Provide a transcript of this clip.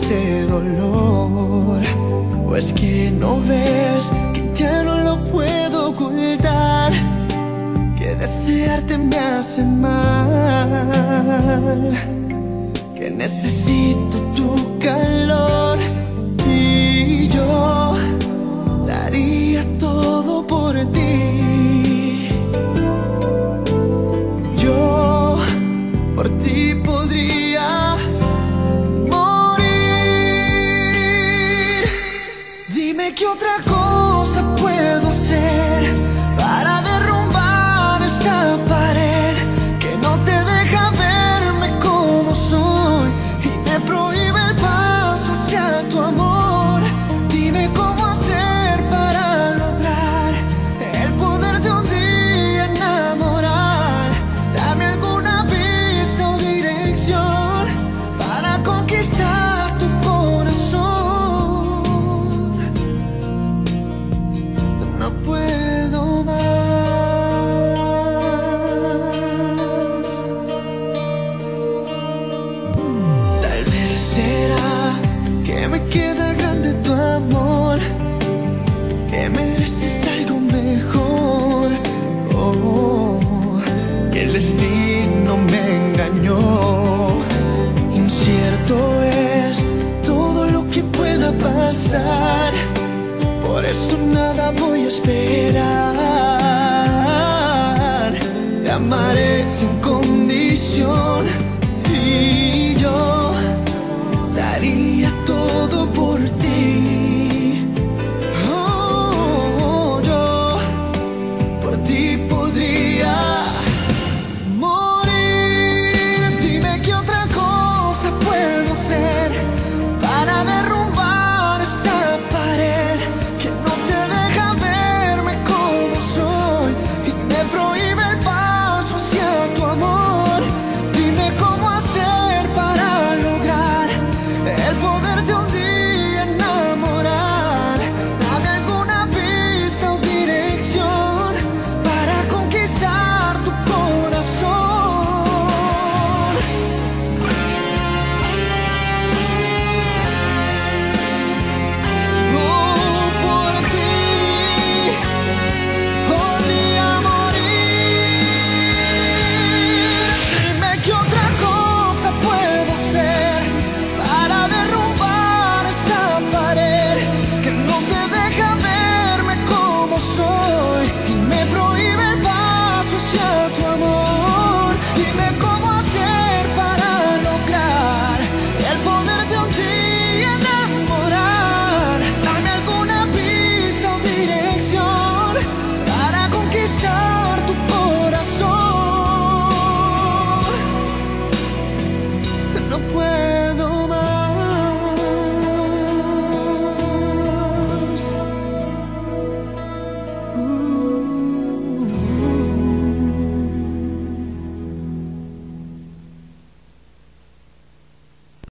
este dolor. ¿O es que no ves que ya no lo puedo ocultar? Que desearte me hace mal, que necesito tu calor. Y yo daría todo por ti. Yo por ti podría morir. Dime qué otra cosa puedo hacer para derrumbar esta pared que no te deja verme como soy y me prohíbe el paso hacia tu amor. Dime cómo hacer para lograr el poderte un día enamorar. Dame alguna pista o dirección para conquistar tu corazón. No puedo más. Tal vez será que me queda grande tu amor, que mereces algo mejor. Oh, que el destino me engañó. Incierto es todo lo que pueda pasar, por eso nada voy a esperar. Te amaré sin condición y yo daría todo por ti. Oh, yo por ti podría morir. Dime qué otra cosa puedo hacer para derrumbar esta pared que no te deja verme como soy y me prohíbe el paso hacia tu amor. Dime cómo hacer para lograr el poderte